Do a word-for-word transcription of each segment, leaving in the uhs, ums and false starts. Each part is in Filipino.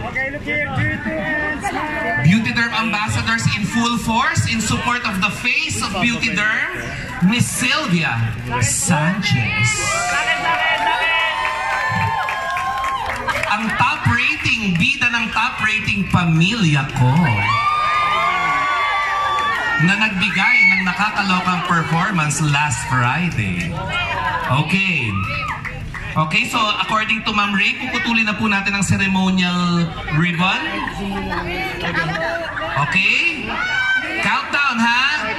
Beauty Derm ambassadors in full force in support of the face of Beauty Derm, Miss Sylvia Sanchez. Ang top rating, bida ng top rating pamilya ko, na nagbigay ng nakakalokang performance last Friday. Okay. Okay, so according to Ma'am Ray, puputulin na po natin ang ceremonial ribbon. Okay? Countdown, ha?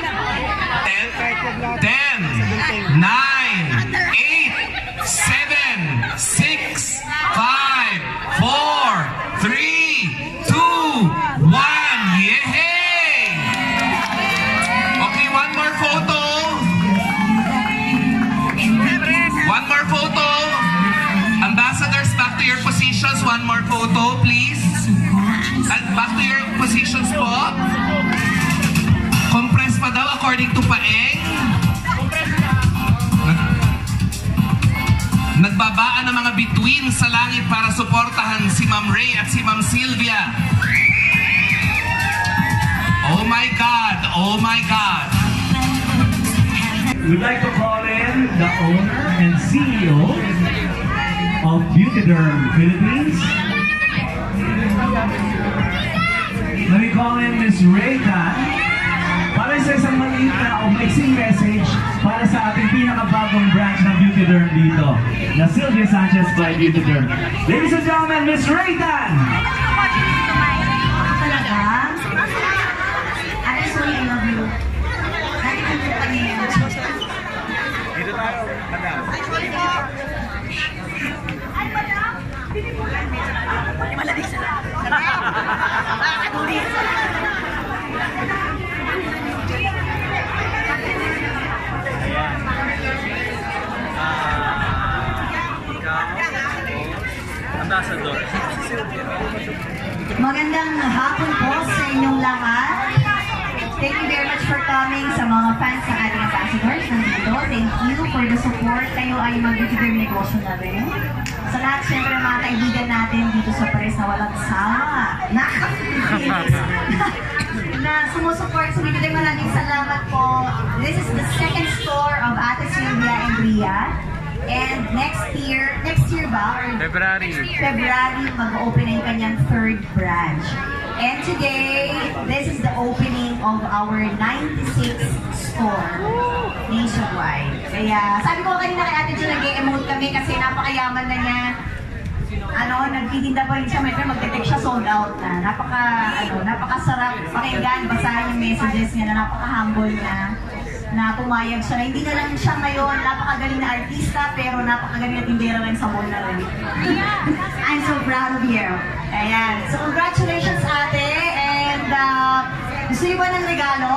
ten, nine, eight, seven, six, five, four, three, two, one. Yehey! Okay, one more photo. One more photo. Ambassadors, back to your positions. One more photo, please. And back to your positions po. Compress pa daw according to Paeng. Nagbabaan ng mga bituin sa langit para suportahan si Ma'am Ray at si Ma'am Sylvia. Oh my God! Oh my God! We'd like to call in the owner and C E O of Beauty Derm Philippines. Let me call in Miss Ray Tan para sa isang maliit na o mixing message para sa ating pinakabagong branch ng Beauty Derm dito, na Sylvia Sanchez by Beauty Derm. Ladies and gentlemen, Miss Ray Tan! Talaga? Ate Soy, I love you. Kahit ang pagpangin. Dito tayo, madam. Ay, madam! Ay, malamig sa lang. Nakakatuli. Ambassador. Magandang hapon po sa inyong lahat. Thank you very much for coming sa mga fans ng ating ambassadors nandito. Thank you for the support. Kayo ay mag-Beauty Derm negosyo na rin. Sa lahat, syempre mga kaibigan natin dito sa Paris na walang sama. Nakakainis. Na sumusuport sa Beauty Derm. Maraming salamat po. This is the second store of Ate Sylvia and Rhea. And next year, next year ba? Or February. February, mag-open na yung kanyang third branch. And today, this is the opening of our ninety-sixth store nationwide. Kaya, sabi ko kanina kay Ate Jo, nag-e-emote kami kasi napakayaman na niya. Ano, nagtitinda pa rin siya, may mag-detect siya sold out na. Napaka, ano, napakasarap pakinggan, basahin yung messages niya na napaka-humble niya. Na pumayag siya, na hindi na lang siya ngayon napakagaling na artista, pero napakagaling na tindera rin sa mall na rin. I'm so proud of you. Ayan. So congratulations ate, and uh, gusto niyo ba ng regalo?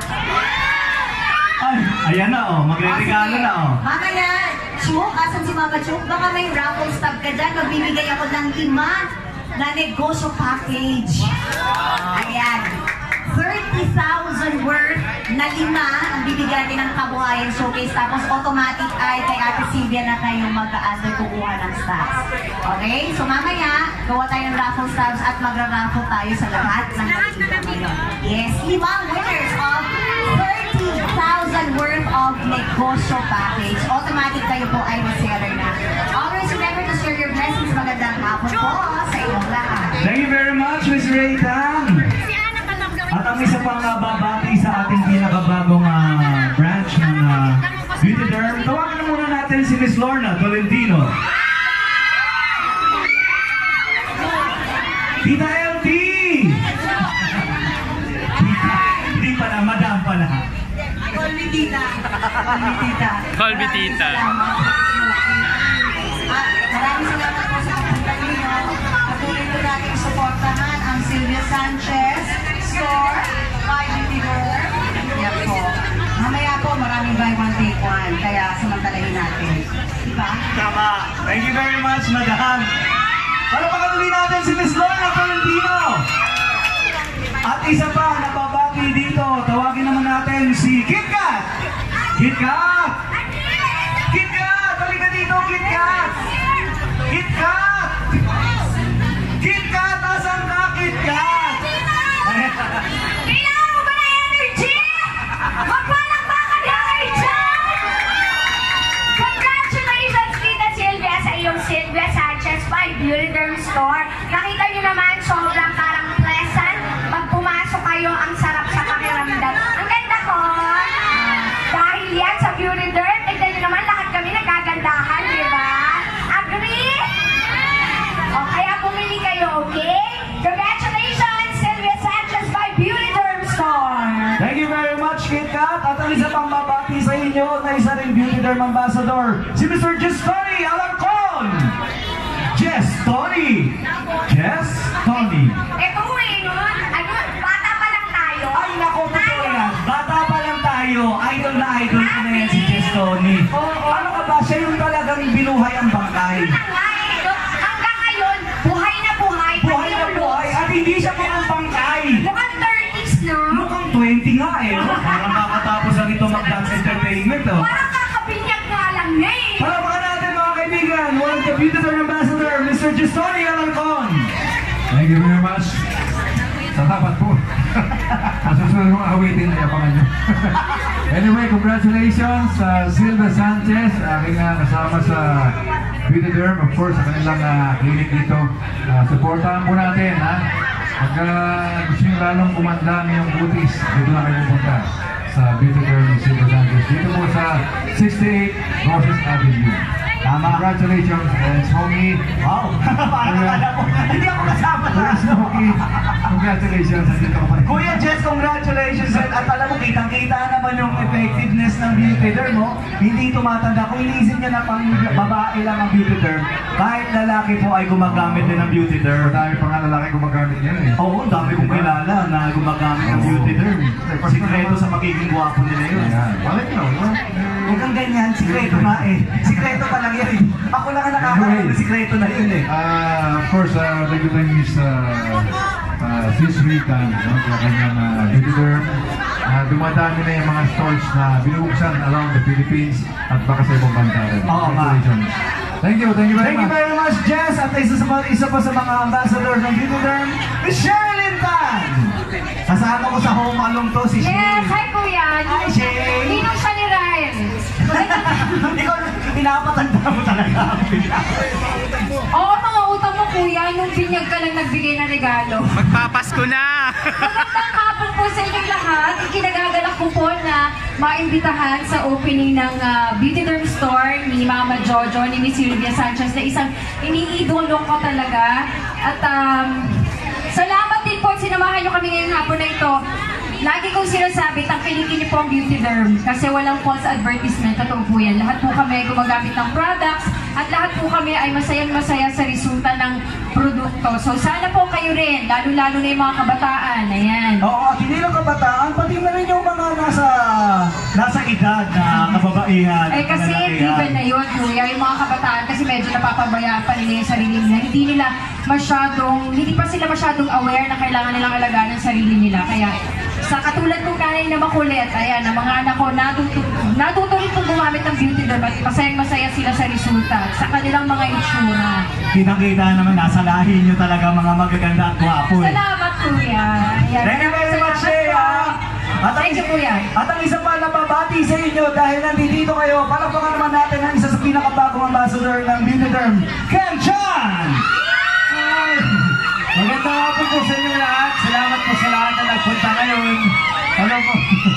Ay, ayan na oh, magre-regalo na oh. Mamaya, Chuk, asan si Mama Chuk? Baka may raffle stop ka dyan, magbibigay ako ng lima na negosyo package. Ayan. thirty thousand worth na lima ang bibigyan din ng Kabuhayan Showcase. Tapos automatic ay kay Ate Sylvia na tayo mag-a-answer kukuha ng stocks. Okay? So mamaya, gawa tayo ng raffle stocks at magra-raffle tayo sa lahat ng nagsigaw ngayon. Yes, limang winners of thirty thousand worth of negosyo package. Automatic kayo po ay reseller na. Always remember to share your blessings. Magandang hapon po sa inyong lahat. Thank you very much, Miss Ray Tan. At ang isa pang uh, babati sa ating pinakabagong uh, branch ng uh, Beauty Derm, tawagan na muna natin si Miss Lorna Tolentino. Tita L T! Hindi pala, madam pala. Call me tita. Call me tita. Call me tita. At maraming salamat po sa kapunta ninyo. Patuloy po natin supportahan ang Sylvia Sanchez store by Beauty Derm. Yan po. Mamaya po maraming buy one take one. Kaya samantalahin natin. Diba? Tama. Thank you very much, madam. Para pakatuloy natin si Miss Lorna Tolentino. At isa pa, napabati dito. Tawagin naman natin si KitKat. KitKat! KitKat! Halika dito, KitKat! KitKat! KitKat! Asa Beauty Derm Store. Nakita nyo naman, sobrang parang pleasant. Pag pumasok kayo, ang sarap sa pakiramdam. Ang ganda ko! Dahil yan sa Beauty Derm, tignan nyo naman, lahat kami nagkagandahan, di ba? Agree? O, kaya bumili kayo, okay? Congratulations, Sylvia Sanchez by Beauty Derm Store. Thank you very much, KitKat. At ang isa pang mabati sa inyo na isa rin Beauty Derm Ambassador, si Mister Gestoni Alarcon. Jess Tony! Jess Tony! Ito eh, no? Ano, bata pa lang tayo. Ay, naku, totoo yan. Bata pa lang tayo. Idol na idol ko na yan si Jess Tony. Ano ka ba? Siya yung talagang binuhay ang bangkay. Hanggang ngayon, buhay na buhay. Buhay na buhay. At hindi siya mukhang bangkay. Mukhang thirties, no? Mukhang twenty nga eh. no? Parang kakatapos ang ito mag-dance entertainment. Oh. Parang kakabinyag nga lang niya eh. Palamakan natin mga kaibigan. One of the Beauty Derm Ambassador, Mister Gestoni Alarcon. Thank you very much. Salamat po. Masusunod kong awitin, ayapangan nyo. Anyway, congratulations sa Silvia Sanchez, aking uh, kasama sa Beauty Derm, of course, sa kanilang uh, clinic dito. Uh, supportahan po natin, ha? Pag uh, gusto nyo lalong kumanda ngayong butis, dito na kayo pupunta sa Beauty Derm ni Silvia Sanchez. Dito po sa sixty-eight Roses Avenue. Tama. Congratulations, and Smokey. Wow. Parang akala mo. Hindi ako kasama Kuya na. Smokey, congratulations. Nandito ka pa rin. Kuya Jess, congratulations. At, at alam mo, kitang-kita naman yung effectiveness ng Beauty Derm mo. Hindi tumatanda. Kung iniisip niya na pang babae lang ang Beauty Derm, kahit lalaki po ay gumagamit din ng Beauty Derm. Dahil pa nga lalaki gumagamit yan eh. Oo, ang dami kong kilala na gumagamit ng Beauty Derm. Sikreto sa magiging gwapo nila yun. Ayan. Balik na, no? Huwag kang ganyan, sikreto nga eh. Sikreto pa lang yan. Ako lang ang nakakalaman ng sikreto na yun eh. Uh, of course, uh, thank you very much, uh, uh, Sis Rita, no, sa kanyang uh, Beauty Derm. Uh, dumadami na yung mga stores na binubuksan around the Philippines at baka sa ibang bansa rin. Oo, ma. Congratulations. Thank you, thank you very Thank you much. very much, Jess. At isa, sa, isa pa sa mga ambassadors ng Beauty Derm, Miss Sherilyn Tan. Kasama ko sa home along to si Yes, Sherilyn. hi kuya. Hi, Shay. Ninong siya ni Ryan. Ikaw, pinapatanda mo talaga. Oo, mga utang mo kuya. Nung binyag ka lang nagbigay ng regalo. Magpapasko na! Magandang hapon po sa inyong lahat. Ikinagagalak ko po na maimbitahan sa opening ng uh, Beauty Derm Store ni Mama Jojo, ni Miss Sylvia Sanchez na isang iniidolo ko talaga. At um, salamat din po at sinamahan nyo kami ngayong hapon na ito. Lagi kong sinasabi, tangkilikin niyo po ang Beauty Derm kasi walang false advertisement. Totoo po yan. Lahat po kami gumagamit ng products at lahat po kami ay masayang masaya sa resulta ng produkto. So sana po kayo rin, lalo-lalo na yung mga kabataan. Ayan. Oo, at hindi lang kabataan, pati na rin yung mga nasa nasa edad na kababaihan. Eh kasi given na yun, kuya, yung mga kabataan kasi medyo napapabayaan pa nila yung sarili nila. Hindi nila masyadong, hindi pa sila masyadong aware na kailangan nilang alagaan ang sarili nila. Kaya sa katulad kong nanay na makulit, ayan, ang mga anak ko natuto, natuto rin pong gumamit ng Beauty Derm at masayang masaya sila sa resulta sa kanilang mga itsura. Kitang-kita naman, nasa lahi nyo talaga mga magaganda at gwapo eh. Salamat, kuya. Ayan. Thank you very much, Salamat Shea. po. At ang, Thank you, kuya. at ang isa pa na babati sa inyo dahil nandito kayo, palakpakan naman natin ang isa sa pinakabagong ambassador ng Beauty Derm, Ken Chan! Hi! Magandang hapon po sa inyo lahat. Salamat po sa lahat na nagpunta ngayon. Ano po?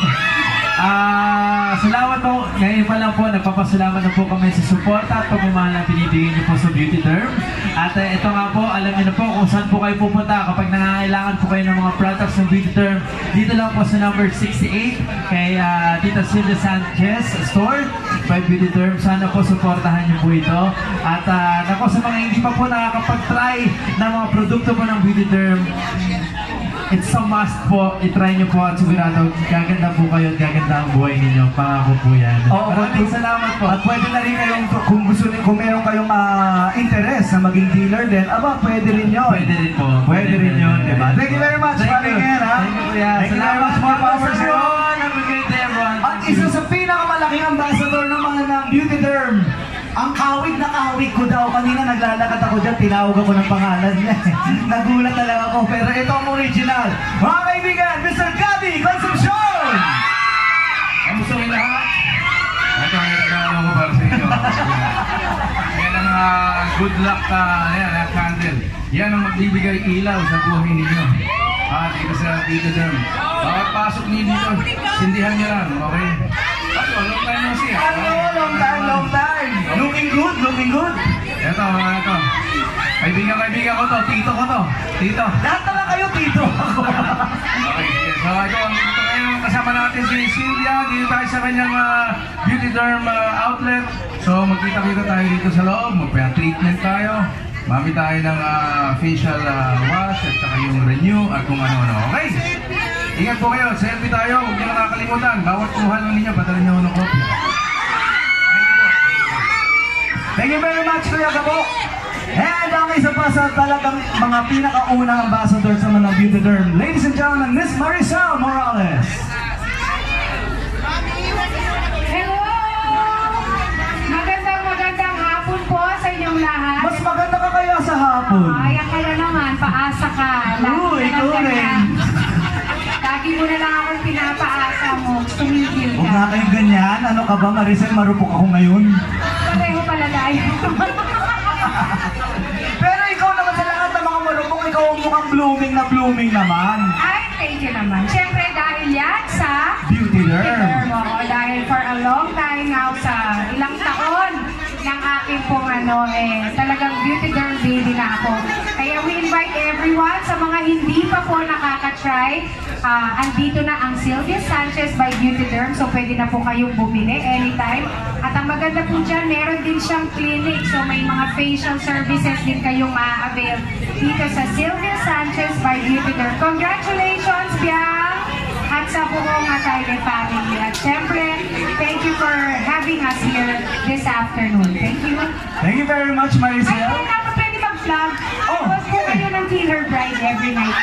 Ah, salamat po. Ngayon pa lang po, nagpapasalamat na po kami sa suporta at pagmamahal na binibigyan niyo po sa Beauty Derm. At uh, ito nga po, alam niyo na po kung saan po kayo pupunta kapag nangangailangan po kayo ng mga products ng Beauty Derm. Dito lang po sa number sixty-eight kay uh, Tita Sylvia Sanchez Store by Beauty Derm. Sana po suportahan niyo po ito. At uh, nako sa mga hindi pa po nakakapag-try ng mga produkto po ng Beauty Derm, it's a must po. I-try nyo po at sigurado gaganda po kayo at gaganda ang buhay ninyo. Pangako po yan. Oo, Maraming salamat po. At pwede na rin kayong, kung gusto rin, kung meron kayong uh, interest na maging dealer din, aba, pwede rin yun. Pwede rin po. Pwede rin yun, di ba? Thank you very much, Thank you. Paringen, ha? Thank you, kuya. Thank you very much, more power sa iyo. Have a great day, everyone. At isa sa pinakamalaking ambassador naman ng Beauty Derm, ang kawig na kawig ko daw. Kanina naglalakad ako dyan, tinawag ako ng pangalan niya. Nagulat talaga ako, pero ito ang original. Mga kaibigan, Mister Gabby Concepcion! Kamusta kayo lahat? Ito ang regalo ko para sa inyo. Kaya lang ah, good luck uh, yan, uh, candle. Yan ang magbibigay ilaw sa buhay ninyo. Ah, dito sa Beauty Derm. Bawat pasok niyo dito, sindihan niyo lang, okay? Ako, long time no see. Hello, long time, long time. Looking good, looking good. Ito, mga ito. Kaibigan, kaibigan ko to, tito ko to. Tito. Lahat na lang kayo, tito. Okay, so ito, ito ngayon kasama natin si Sylvia. Dito tayo sa kanyang uh, Beauty Derm uh, outlet. So magkita-kita tayo dito sa loob, magpa-treatment tayo. Mami tayo ng uh, facial uh, wash at saka yung renew at kung ano-ano. Okay? Ingat po kayo, selfie tayo, huwag niyo nakakalimutan. Bawat kuha lang ninyo, padala niyo ng kopya. Thank you very much, Kuya Gabo. And ang isa pa sa talagang mga pinakaunang ambassadors naman ng Beauty Derm, ladies and gentlemen, Miss Marisol Morales. Hello! Magandang magandang hapon po sa inyong lahat. Mas maganda ka kaya sa hapon. Ay, kaya naman, paasa ka. Oo, ikaw rin. Lagi mo na lang akong pinapaasa mo. Tumigil Huwag ka. nga kayong ganyan. Ano ka ba, Maricel? Marupok ako ngayon. Pareho pala tayo. Pero ikaw naman sa lahat ng mga marupok, ikaw ang mukhang blooming na blooming naman. Ay, thank you naman. Siyempre, dahil yan sa Beauty Derm. Derm. Oo, dahil for a long time now, sa ilang taon ng aking pong ano, eh, talagang Beauty Derm baby na ako. Kaya we invite everyone, sa mga hindi pa po nakaka-try, ah, andito na ang Sylvia Sanchez by Beauty Derm, so pwede na po kayong bumili anytime. At ang maganda po dyan, meron din siyang clinic, so may mga facial services din kayong ma-avail dito sa Sylvia Sanchez by Beauty Derm. Congratulations, Biang! At sa buong Atayde family. At syempre, thank you for having us here this afternoon. Thank you. Thank you very much, Ay, Maricel. kung ako pwede mag-vlog, Oh, tapos po yeah. kayo ng Tiller Bride every night.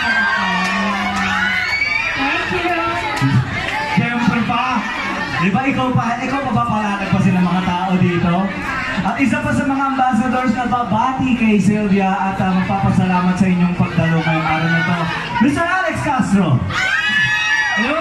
Thank you. Siyempre pa. Di ba ikaw pa, ikaw pa ba palatag pa sila mga tao dito? At isa pa sa mga ambassadors na babati kay Sylvia at uh, magpapasalamat sa inyong pagdalo ngayong araw na ito, Mister Alex Castro. Hello!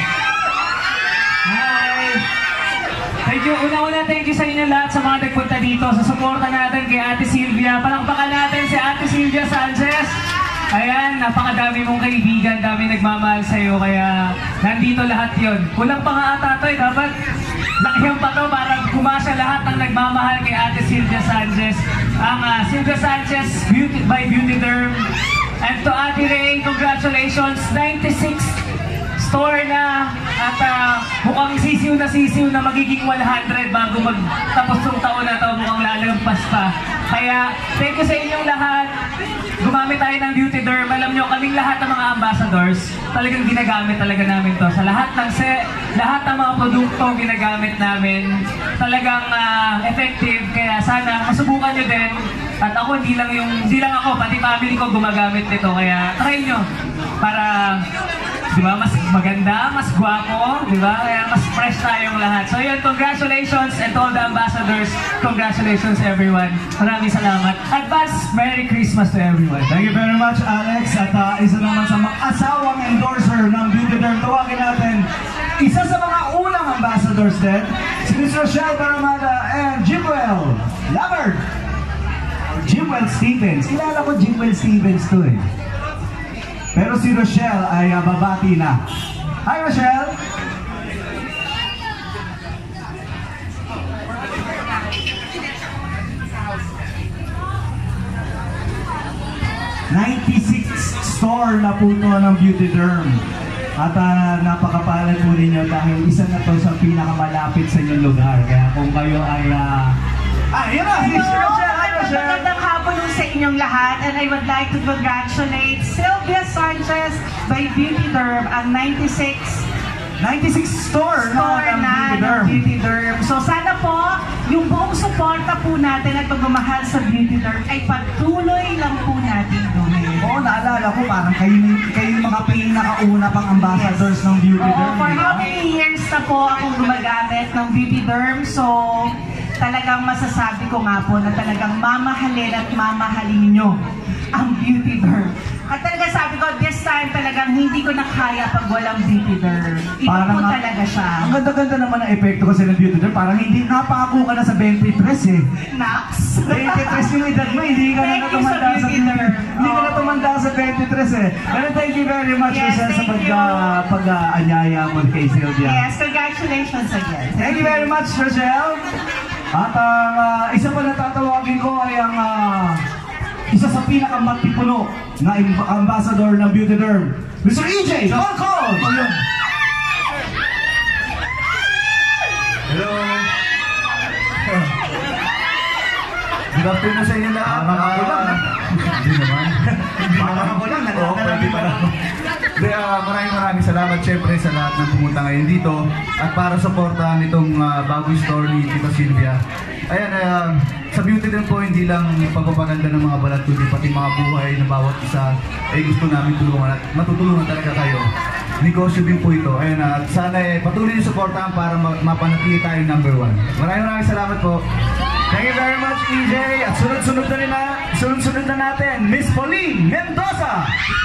Hi! Thank you. Una-una, thank you sa inyo lahat sa mga nagpunta dito sa suporta natin kay Ate Sylvia. Palakpakan natin si Ate Sylvia Sanchez. Ayan, napakadami mong kaibigan, dami nagmamahal sa'yo, kaya nandito lahat yon. Kulang pa nga ata ito eh, dapat lakihan pa to para kumasya lahat ng nagmamahal kay Ate Sylvia Sanchez. Ang uh, Sylvia Sanchez Beauty by Beauty Derm. And to Ate Ray, congratulations, ninety-six store na at uh, mukhang sisiw na sisiw na magiging one hundred bago magtapos ng taon na ito, mukhang lalagpas pa. Kaya thank you sa inyong lahat. Gumamit tayo ng Beauty Derm. Alam nyo, kaming lahat ng mga ambassadors, talagang ginagamit talaga namin to. Sa lahat ng se, lahat ng mga produkto ginagamit namin, talagang uh, effective. Kaya sana masubukan nyo din. At ako, hindi lang yung, hindi lang ako, pati family ko gumagamit nito. Kaya try nyo para, di ba, mas maganda, mas gwapo, di ba? Kaya mas fresh tayong lahat. So yun, congratulations and to all the ambassadors. Congratulations everyone. Maraming salamat. Advance Merry Christmas to everyone. Thank you very much, Alex. At uh, isa naman sa mag-asawang endorser ng Beauty Derm, tawagin natin isa sa mga unang ambassadors din, si Miss Rochelle Baramada and Jimwell Labard. Jimwell Stevens. Kilala ko Jimwell Stevens to eh. Pero si Rochelle ay uh, babati na. Hi, Rochelle! ninety-six store na po ito ng Beauty Derm. At uh, napakapalad po ninyo dahil isa na to sa pinakamalapit sa inyong lugar. Kaya kung kayo ay... Uh... Ah, yun na! Si Rochelle! Hi, Rochelle! Magandang hapon sa inyong lahat, and I would like to congratulate Sylvia Sanchez by Beauty Derm, ang ninety-six ninety-six store, store na, ng na Beauty ng Derm. Beauty Derm. So sana po, yung buong suporta po natin at pagmamahal sa Beauty Derm ay patuloy lang po natin gawin. Oo, naalala ko parang kayo, kayo yung mga pinakauna pang ambassadors ng Beauty Oo, Derm. for di ba? how many years na po akong gumagamit ng Beauty Derm, so talagang masasabi ko nga po na talagang mamahalin at mamahalin nyo ang Beauty Derm. At talaga sabi ko, this time talagang hindi ko na kaya pag walang beauty derm. Iba po nga- talaga siya. Ang ganda-ganda naman ang epekto kasi ng beauty derm. Parang hindi napako ka na sa twenty-tres eh. Naps. twenty-tres yung edad mo, hindi ka na Thank you sa natumanda sa, beauty derm. hindi ka na tumanda sa twenty-tres eh. Pero thank you very much, Yes, Rosel, sa thank pag, you. uh, pag-anyaya mo kay Sylvia. Yes, congratulations again. Thank you very much, Rosel. At ang uh, isa pa na tatawagin ko ay ang uh, isa sa pinakamatipuno na im- ambassador ng Beauty Derm, Mister E J Falcon! Ayun. Hello! Good afternoon sa inyo lahat. Parang ako lang, Ah, Hindi naman. Parang ako lang, Oo, nagkakaroon pwede pa pala. Hindi, ah, maraming maraming salamat syempre sa lahat ng pumunta ngayon dito at para suportahan itong ah, bagong store ni Tita Sylvia. Ayan, ah, sa beauty din po, hindi lang pagpapaganda ng mga balat, kundi pati mga buhay na bawat isa ay gusto namin tulungan at matutulungan talaga kayo. Negosyo din po ito. Ayan, at sana eh, patuloy yung suportahan para ma- mapanatili tayo number one. Maraming maraming salamat po. Thank you very much, E J. At sunod-sunod na nila, sunod-sunod na natin, Miss Pauline Mendoza.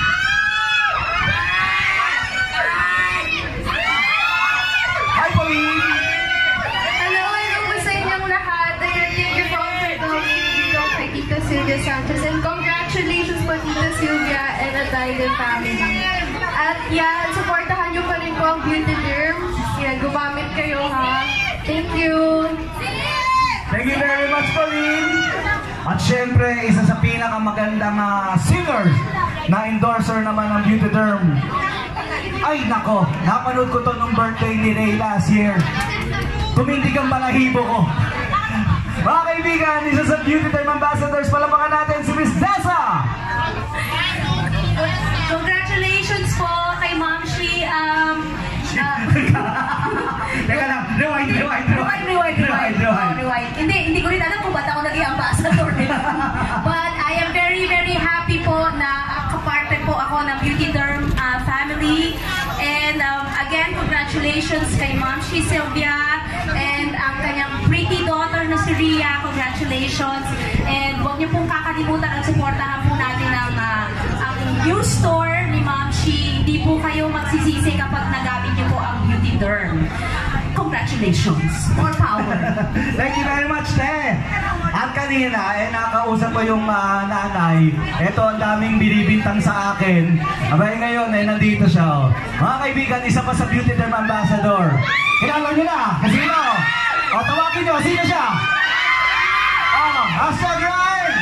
Hi, Pauline. Hello, hello po sa inyong lahat. Ayan, thank you po for coming dito kay Tita Sylvia Sanchez. And congratulations po Tita Sylvia and Atayde family. At yan, supportahan niyo pa rin po ang Beauty Derm. Yan, gumamit kayo ha. Thank you. Thank you very much, Pauline. At syempre, isa sa pinakamagandang uh, singer na endorser naman ng Beauty Derm. Ay, nako, napanood ko to nung birthday ni Ray last year. Tumindig ang balahibo ko. Mga kaibigan, isa sa Beauty Derm ambassadors, palapakan natin si Miss Dessa! Congratulations po kay Ma'am Shi. Um, uh, Teka lang, rewind, rewind, Rewind, rewind, rewind. Oh, rewind. Hindi, hindi ko rin alam kung ba't ako naging ambassador. But I am very, very happy po na kaparte po ako ng Beauty Derm uh, family. And um, again, congratulations kay Ma'am Shi Sylvia and ang kanyang pretty daughter na si Rhea. Congratulations. And huwag niyo pong kakalimutan at supportahan po natin ang, uh, ang new store ni Ma'am Shi. Hindi po kayo magsisisi kapag nagamit niyo po ang Beauty Derm. Congratulations. More power. Thank you very much, Te. At kanina, eh, nakausap ko yung ah, nanay. Ito, ang daming binibintang sa akin. Abay ngayon, eh, nandito siya. Oh. Mga kaibigan, isa pa sa Beauty Derm Ambassador. Kilala niyo na. Sino? O, tawagin niyo. Sino siya? Oh, hashtag Ryan!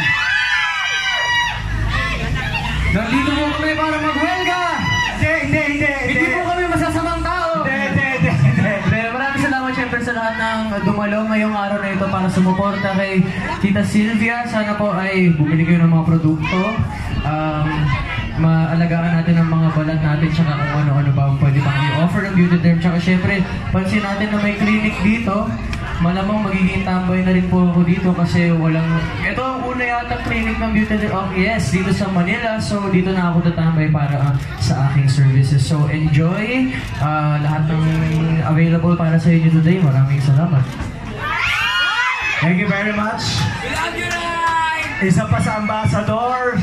Nandito po kami para mag-welga! Hindi, hindi, hindi. Hindi po kami masasamang tao! Hindi, hindi, hindi, hindi. Pero maraming salamat syempre sa lahat ng dumalo ngayong araw na ito para sumuporta kay Tita Sylvia. Sana po ay bumili kayo ng mga produkto. Um, maalagaan natin ang mga balat natin tsaka kung ano-ano ba ang pwede pang i-offer ng Beauty Derm. Tsaka syempre, pansin natin na may clinic dito. Malamang magiging tambay na rin po ako dito kasi walang... Ito ang una yata clinic ng Beauty Derm. Oh, yes, dito sa Manila. So, dito na ako tatambay para uh, sa aking services. So, enjoy uh, lahat ng available para sa inyo today. Maraming salamat. Thank you very much. Isa pa sa ambassador.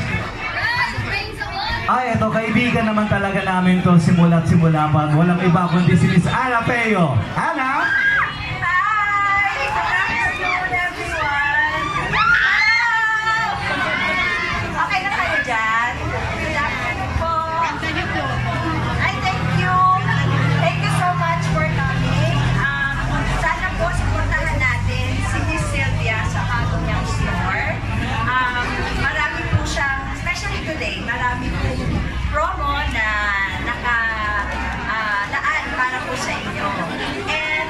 Ay, ito, kaibigan naman talaga namin to simula't simula pa. Walang iba kundi si Miss Ana Peo. Ana? Okay na kayo dyan? Good afternoon po. Ay, thank you. Thank you so much for coming. Um, sana po supportahan natin si Miss Sylvia sa bagong niyang store. Um, marami po siyang, especially today, marami po promo na naka uh, laan para po sa inyo. And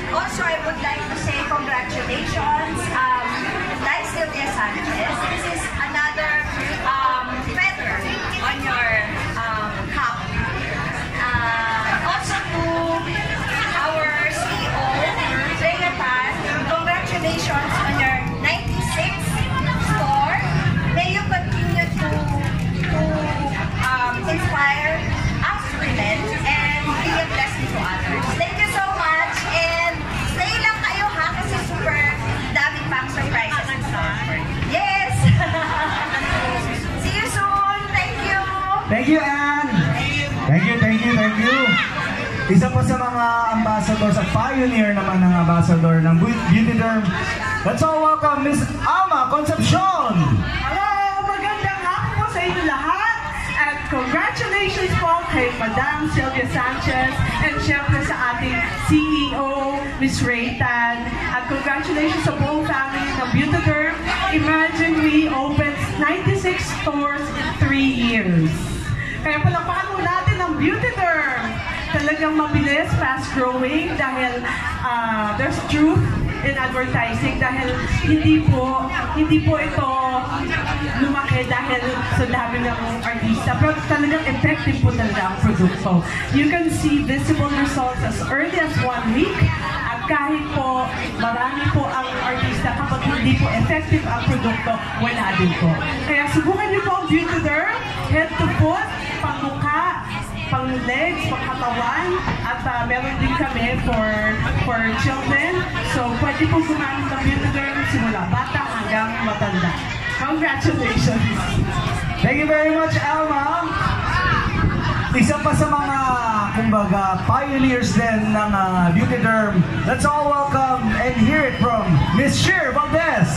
Thank you, Anne. Thank you, thank you, thank you. Isa pa sa mga ambassador, sa pioneer naman ng ambassador ng Beauty Derm. Let's all welcome Miss Alma Concepcion. Hello! Magandang hapon po sa inyo lahat. At congratulations po kay Madam Sylvia Sanchez and syempre sa ating C E O, Miss Ray Tan. At congratulations sa buong family ng Beauty Derm. Imagine we opened ninety-six stores in three years. Kaya palakpakan mo natin ang Beauty Derm. Talagang mabilis, fast-growing dahil uh, there's truth in advertising dahil hindi po hindi po ito lumaki dahil sa dami ng artista, pero talagang effective po talaga ang produkto. You can see visible results as early as one week at kahit po marami po ang artista, kapag hindi po effective ang produkto, wala din po. Kaya subukan niyo po ang Beauty Derm, head to foot, pangmukha, pang legs, pang katawan, at uh, meron din kami for for children. So, pwede po gumamit ng Beauty Derm simula bata hanggang matanda. Congratulations! Thank you very much, Alma. Isa pa sa mga, kumbaga, pioneers din ng uh, Beauty Derm. Let's all welcome and hear it from Miss Sheer Valdez.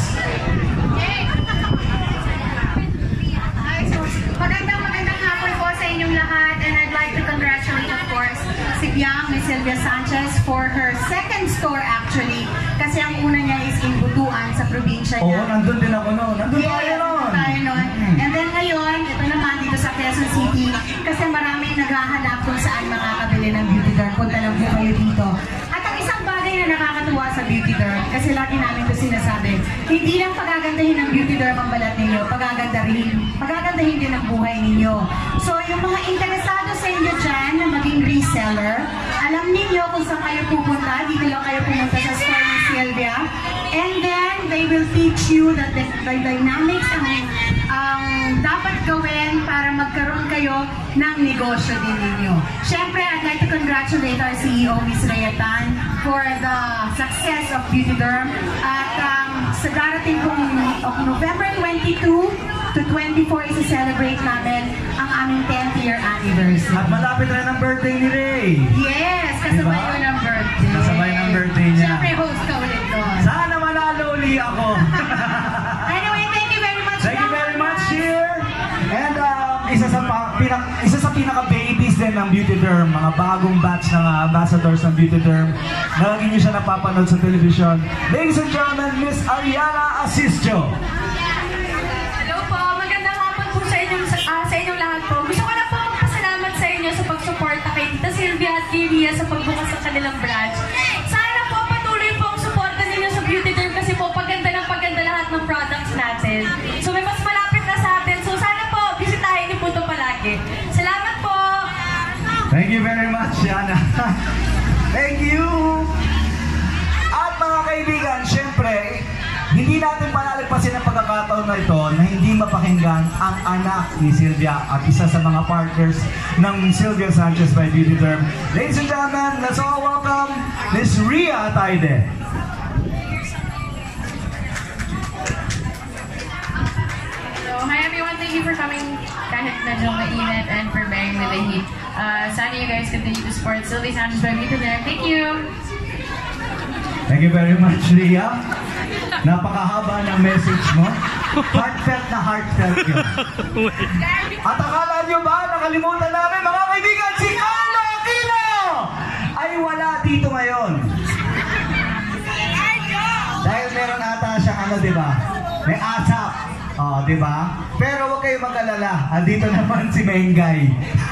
Magandang magandang hapon po sa inyong lahat, and I'd like to congratulate, of course, si Piang, Miss Sylvia Sanchez for her second store actually, kasi ang una niya is in Butuan sa probinsya Oo, niya. oh, nandun din ako noon. Nandun Yeah, tayo noon. tayo noon. And then ngayon, ito naman dito sa Quezon City, kasi maraming naghahanap kung saan makakabili ng Beauty Derm. Punta lang po kayo dito. At ang isang bagay na nakakatuwa sa Beauty Derm, kasi lagi namin ito sinasabi, hindi lang pagagandahin ng Beauty Derm ang balat ninyo, pagagandahin, pagagandahin din ang buhay ninyo. So yung mga interesado sa inyo dyan na maging reseller, alam ninyo kung saan kayo pupunta, dito lang kayo pumunta sa store ni Sylvia. And then, they will teach you that the, the dynamics ang, ang dapat gawin para magkaroon kayo ng negosyo din ninyo. Siyempre, I'd like to congratulate our C E O, Miss Rayatan, for the success of Beauty Derm. At um, sa darating pong of November twenty-two to twenty-four, isi-celebrate namin ang aming tenth year anniversary. At malapit na ng birthday ni Ray. Yes, kasabay Diba? ko ng birthday. Kasabay ng birthday niya. Siyempre, host ka ulit doon. Sana manalo uli ako. Anyway, thank you very much. Thank you very much, Sheer. And um, isa sa pa, pinak, isa sa pinaka-babies din ng Beauty Derm, mga bagong batch ng uh, ambassadors ng Beauty Derm. Nalagi niyo siya napapanood sa television. Ladies and gentlemen, Miss Ariana Asisio. Hello po, magandang hapon po sa inyong, uh, sa inyong lahat po. Gusto ko na po magpasalamat sa inyo sa pagsuporta kay Tita Sylvia at kay Ria sa pagbukas ng kanilang branch. Sana po patuloy po ang suporta ninyo sa Beauty Derm kasi po paganda ng paganda lahat ng products natin. So may mas malapit na sa atin. So sana po, bisitahin niyo po ito palagi. Salamat po! Thank you very much, Yana. Thank you! At mga kaibigan, syempre, hindi natin palalagpasin ang pagkakataon na ito na hindi mapakinggan ang anak ni Sylvia at isa sa mga partners ng Sylvia Sanchez by Beauty Derm. Ladies and gentlemen, let's all welcome Miss Ria Taide. So, hi everyone, thank you for coming kahit medyo mainit and for bearing with the heat. Uh, sana you guys continue to support Sylvia Sanchez by Beauty Derm. Thank you! Thank you very much, Ria. Napakahaba ng message mo. Heartfelt na heartfelt yun. At akala nyo ba, nakalimutan namin, mga kaibigan, si Carlo Aquino ay wala dito ngayon. Dahil meron ata siyang ano, di ba? May asap. Oh, di ba? Pero huwag kayong mag-alala. Andito naman si Mengay.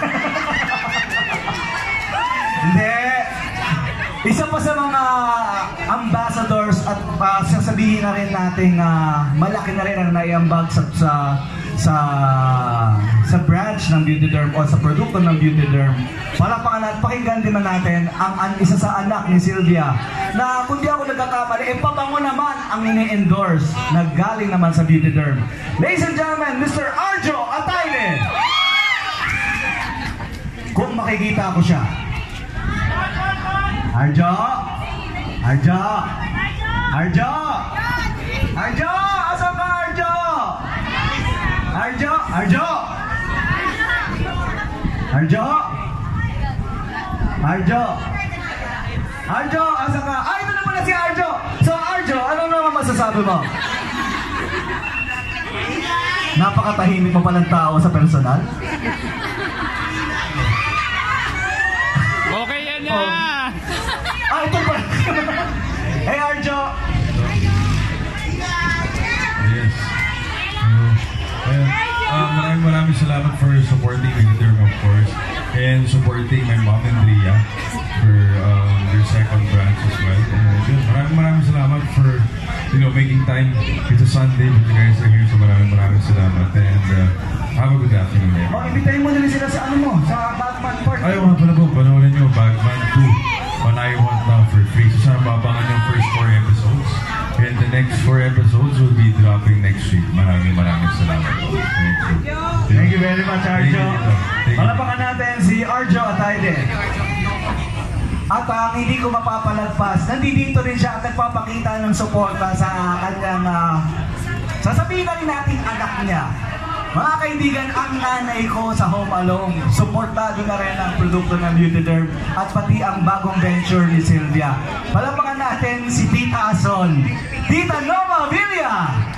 Hindi. Isa pa sa mga ambassadors at uh, sasabihin na rin natin uh, malaki na rin ang naiambag sa, sa sa sa branch ng Beauty Derm o sa produkto ng Beauty Derm. Palakpakan at pakinggan din natin ang, ang isa sa anak ni Sylvia na kung di ako nagkakamali, eh pabango naman ang ini-endorse na galing naman sa Beauty Derm. Ladies and gentlemen, Mister Arjo Ataide! Kung makikita ko siya. Arjo! Arjo! Arjo! Arjo! Asan ka, Arjo? Arjo! Arjo! Arjo! Arjo! Arjo, asa ka? Ah, ito na pala si Arjo! So Arjo, ano naman masasabi mo? Napakatahimik mo palang tao sa personal? Okay yan na! Oh. Ah, ito pa! Hey Arjo! Yes. Uh, uh, maraming maraming salamat for supporting Wikiderm, of course, and supporting my mom and Ria for um, their second branch as well. And yun, maraming maraming salamat for, you know, making time. It's a Sunday, but you guys are here, so maraming maraming salamat. And uh, have a good afternoon. Yeah. Oh, ibitahin mo nila sila sa ano mo, sa Batman Part. Ayaw nga pala po, panoorin nyo Batman two on I Want Now for free. So sana mabangan yung first four episodes. And the next four episodes will be dropping next week. Maraming maraming salamat. Thank you. Thank you very much, Arjo. Thank you. Palapakan natin si Arjo Atayde. At ang hindi ko mapapalagpas, nandito rin siya at nagpapakita ng suporta sa kanyang, uh, sasabihin na rin natin anak niya. Mga kaibigan, ang nanay ko sa Home Alone, suportado na rin ang produkto ng Beautyderm at pati ang bagong venture ni Sylvia. Palapakan natin si Tita Ason, Tita Nova Villa.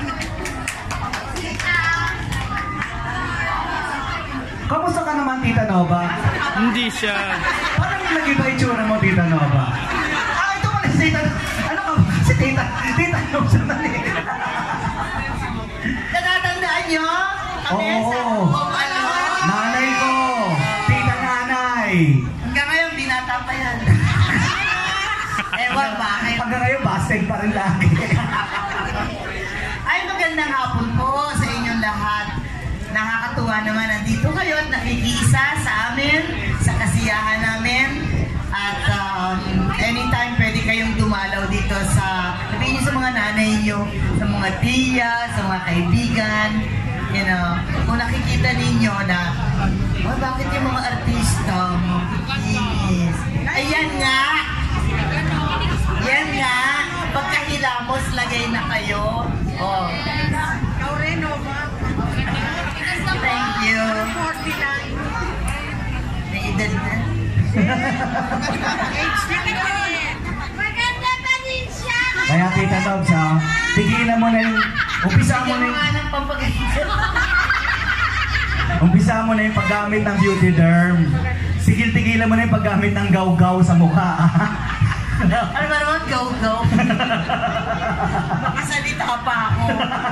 Kamusta ka naman, Tita Nova? Hindi siya. Parang nag-iba itsura mo, Tita Nova. Ah, ito pala si Tita... Ano ka ba? Si Tita... Tita Nova sandali. Natatandaan nyo? Kami Oo. sa Home Alone. Nanay ko. Tita Nanay. Hanggang ngayon, binata pa yan. Ewan ba? Hanggang ngayon, bastard pa rin lagi. Ay, magandang hapon po sa inyong lahat. Nakakatuwa naman, nandito kayo at nakikiisa sa amin, sa kasiyahan namin. At um, anytime pwede kayong dumalaw dito sa, sabihin niyo sa mga nanay niyo, sa mga tiya, sa mga kaibigan. You know, kung nakikita ninyo na, oh, bakit yung mga artista yes. Ayan nga! Yan nga! Pagkahilamos, lagay na kayo. Oh. Ikaw rin, Nova. Thank you. May edad na. Maganda pa din siya! Kaya Tita Nobs, ha? Tigilan mo na yung... Umpisa mo na yung... Umpisa mo na yung paggamit ng Beautyderm. Tigil-tigilan mo na yung paggamit ng gaw-gaw sa mukha. Ano ba naman, go-go? Makasalita pa ako.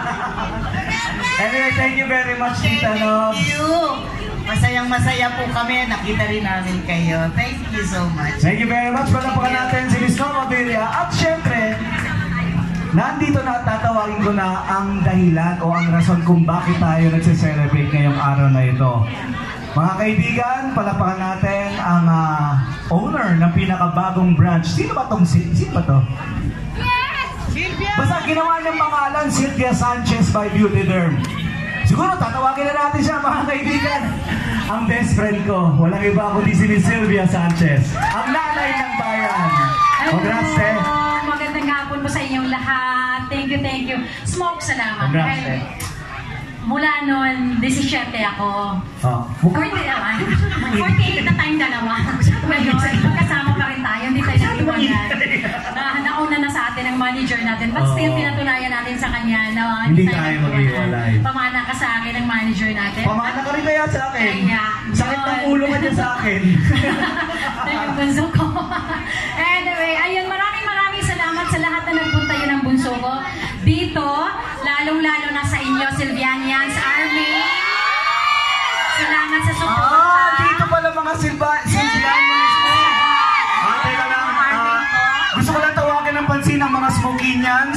Anyway, thank you very much, Tita Nobs. Thank you. Masayang masaya po kami. Nakita rin namin kayo. Thank you so much. Thank you very much. Palapakan natin si Miss Nova Villa. At syempre, nandito na at tatawagin ko na ang dahilan o ang rason kung bakit tayo nagse-celebrate ngayong araw na ito. Mga kaibigan, palapakan natin ang uh, owner ng pinakabagong branch. Sino ba tong si Sino ba to? Yes! Sylvia! Basta ginawa niyang pangalan, Sylvia Sanchez by Beautyderm. Siguro tatawagin na natin siya, mga kaibigan. Ang best friend ko, walang iba kundi si Sylvia Sanchez, ang nanay ng bayan. Congrats, eh. Magandang hapon po sa inyong lahat. Thank you, thank you. Smoke, salamat. Congrats, eh. Mula noon, disisiete ako. Oh. forty naman. forty-eight na tayong dalawa. Ngayon, magkasama pa rin tayo. Hindi tayo nag-iwanan. Uh, nauna na sa atin ang manager natin. But still, pinatunayan natin sa kanya na uh, hindi tayo mag-iwalay. Pamana ka sa akin ang manager natin. Pamana ka rin kaya sa akin. Kaya, sakit ng ulo ka dyan sa akin. Ito yung bunso ko. Anyway, ayun, maraming maraming salamat sa lahat na nagpunta yun ang bunso ko. Dito, lalong-lalo na sa inyo, Sylvianians Army. Salamat sa suporta. Ah, dito pala mga Silva, Sylvianians mo. Ah, teka lang. Ah, gusto ko lang tawagan ng pansin ang mga Smokinians.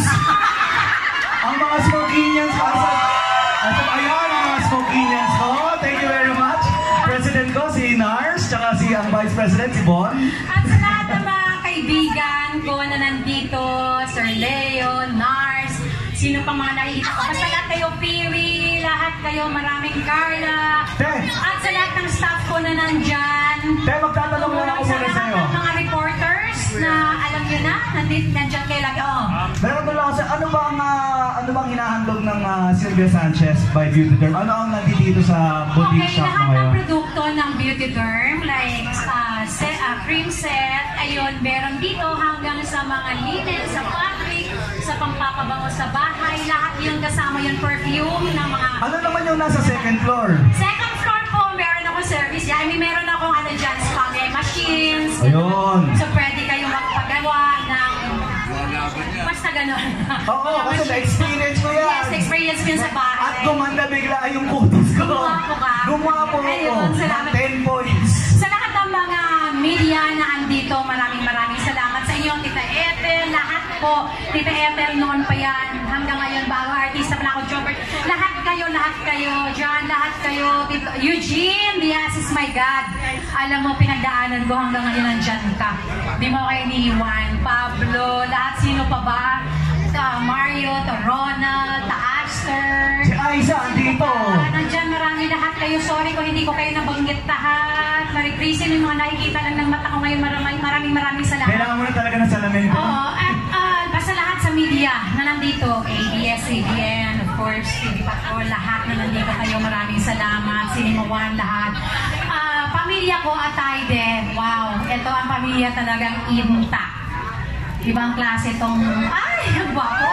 Ang mga Smokinians. Asa, asa, ayan ang mga Smokinians ko. Thank you very much. President ko, si Nars, tsaka si ang Vice President, si Bon. At sa lahat ng mga kaibigan ko na nandito, Sir Leo, Nars, sino pang mga nakikita ko. Basta lahat kayo, Piri, lahat kayo, maraming Carla. Te. At sa lahat ng staff ko na nandyan. Te, magtatanong lang ako Sa muna lahat sa'yo. ng mga reporters na alam nyo na, nandito, nandyan kayo lagi. Oh. Meron lang ako sa, ano ba ang, uh, ano bang hinahandog ng uh, Sylvia Sanchez by Beautyderm? Ano ang nandito sa boutique Okay, shop mo lahat ng ngayon? produkto ng beauty derm, like uh, set, uh, cream set, ayun, meron dito hanggang sa mga linen, sa fabric, sa pampapabango sa bahay, lahat yun kasama yung perfume ng mga... Ano naman yung nasa second floor? Second floor po, meron akong service. Yeah, I mean, meron akong ano dyan, spaghetti machines. Ayun. So, pwede kayong magpagawa ng... Basta gano'n. Oo, kasi na-experience ko yan. Yes, experience ko yun sa bahay. At gumanda bigla yung photos ko. Gumapo ka? Gumapo ako. Ayun, salamat. ten points. Sa lahat ng mga media na andito, maraming maraming salamat sa inyo, Tita Ethel, lahat po. Tita Ethel, noon pa yan, hanggang ngayon, bago artista pa na ako, Jobert. Lahat kayo, lahat kayo, John, lahat kayo, Tito Eugene, yes, is my God. Alam mo, pinagdaanan ko hanggang ngayon nandyan ka. Di mo kayo iniiwan. Pablo, lahat, sino pa ba? Ta Mario, ta Ronald, ta Aster. Si Aiza, andito. Uh, nandyan marami lahat kayo. Sorry kung hindi ko kayo nabanggit lahat. Marie Christine, yung mga nakikita lang ng mata ko ngayon. Maraming maraming maraming salamat. Kailangan mo na talaga ng salamin ko. Oo. At uh, basta lahat sa media na nandito. A B S, A B N, of course, T V Patrol, lahat na nandito kayo. Maraming salamat. Cinema One, lahat. Uh, pamilya ko at Aide. Wow. Ito ang pamilya talagang intact. Ibang klase itong... Ay! Ang gwapo!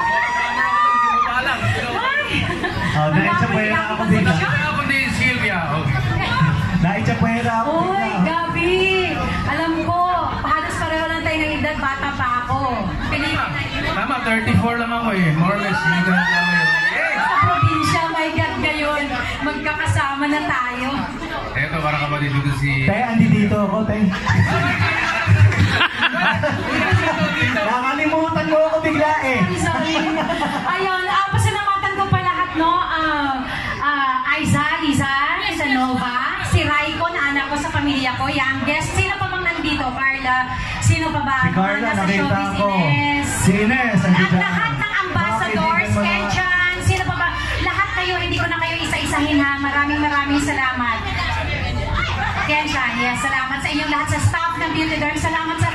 Ay! Oh, naitsapuera ako bigla. Ako din, Sylvia. Naitsapuera ako Uy, bigla. Gabi! Alam ko, halos pareho lang tayo ng edad, bata pa ako. Pilipin Tama, thirty-four lang ako eh. More or less, hindi ko na yun. sa probinsya, my God, ngayon, magkakasama na tayo. Eto, para kapatid ko si... Te, andi dito ako, te. Nakalimutan mo ako bigla eh. Sorry, sorry. Ayun, ah, pasalamatan ko pa lahat, no? Ah, ah, Aiza, Liza, sa Nova, si Raiko na anak ko sa pamilya ko, youngest. Sino pa bang nandito? Carla, sino pa ba? Si Carla, Nasa nakita showbiz, ko. Ines. Si Ines, At andito. lahat ng ambassadors, Kenchan, sino pa ba? Lahat kayo, hindi ko na kayo isa-isahin ha. Maraming maraming salamat. Kenchan, yes, salamat sa inyong lahat sa staff ng Beauty Derm. Salamat sa...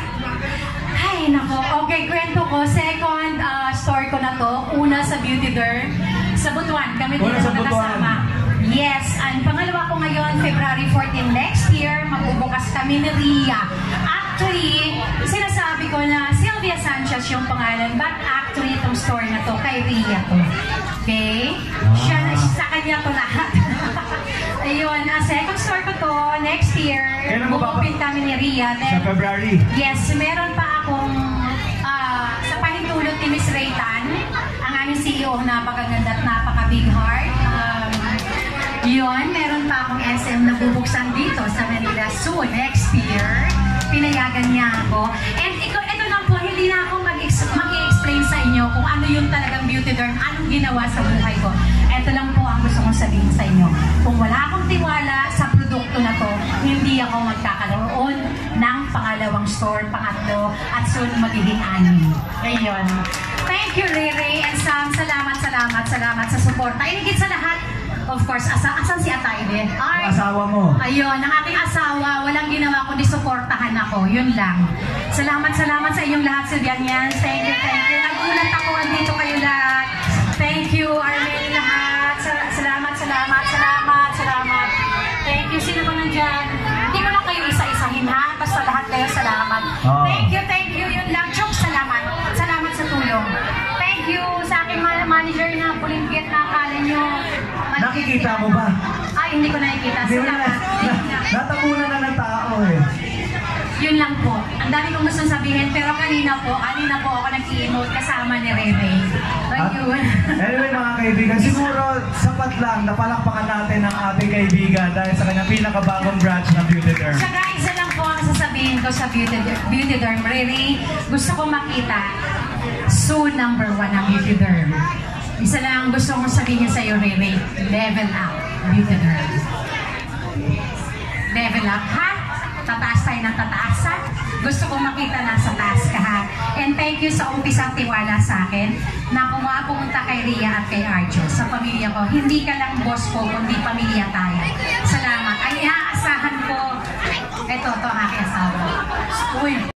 Ay, nako. Okay, kwento ko. Second uh, store ko na to. Una sa Beauty Derm. Sa Butuan. Kami Una dito sa Butuan. magkakasama. Yes. And pangalawa ko ngayon, February fourteenth next year, magbubukas kami ni Ria. Actually, sinasabi ko na Sylvia Sanchez yung pangalan, but actually itong store na to, kay Ria to. Okay? Siya, sa kanya to lahat. Ayun, uh, second store ko to next year. Kailan mo ba- Mag-open kami ni Ria. Sa Then, February. yes, meron pa akong uh, sa pahintulot ni Miss Raytan, ang aming C E O, napakaganda at napaka-big heart. Um, yun, meron pa akong S M na bubuksan dito sa Manila soon, next year. Pinayagan niya ako. And ito, ito lang po, hindi na ako mag-explain sa inyo kung ano yung talagang beauty derm, anong ginawa sa buhay ko. Ito lang po ang gusto kong sabihin sa inyo. Kung wala akong tiwala sa produkto na to, hindi ako magkakaroon ng pangalawang store, pangatlo, at soon magiging anim. Ayun. Thank you, Rere and Sam. Salamat, salamat, salamat sa support. Ay, higit sa lahat, of course, asa asan si Atayde? Ay, Ang asawa mo. ayun, ang aking asawa, walang ginawa kundi suportahan ako. Yun lang. Salamat, salamat sa inyong lahat, Sylvianians. Thank you, thank you. Nagulat ako, andito kayo lahat. Thank you, Arlene, lahat. Sal- Salamat, salamat, salamat, salamat. Thank you. Sino ba nandyan? Hindi ko lang kayo isa-isahin, ha? Basta lahat kayo, salamat. Oh. Thank you, thank you. Yun lang. Chok, salamat. Salamat sa tulong. Thank you sa aking ma- manager na pulinggit na akala nyo. Nakikita mo ba? Ay, hindi ko nakikita. Hindi mo na. Salamat. Natapunan na ng tao eh. Yun lang po. Ang dami kong gusto sabihin, pero kanina po, kanina po ako nag-i-emote kasama ni Rere. Ayun. Anyway mga kaibigan, siguro sapat lang na palakpakan natin ang ating kaibigan dahil sa kanyang pinakabagong branch ng Beauty Derm. Saka isa lang po ang sasabihin ko sa Beauty, Beauty Derm. Rere, gusto ko makita soon number one ang Beauty Derm. Isa lang ang gusto kong sabihin sa iyo, Rere. Level up, Beauty Derm. Level up, ha? Tataas tayo ng tataas, ha? Gusto kong makita nasa taas ka, ha? And thank you sa umpisang tiwala sa akin na pumapunta kay Ria at kay Arjo sa pamilya ko. Hindi ka lang boss ko, kundi pamilya tayo. Salamat. Ay, iaasahan ko. Ito, ito ang aking asawa. Uy.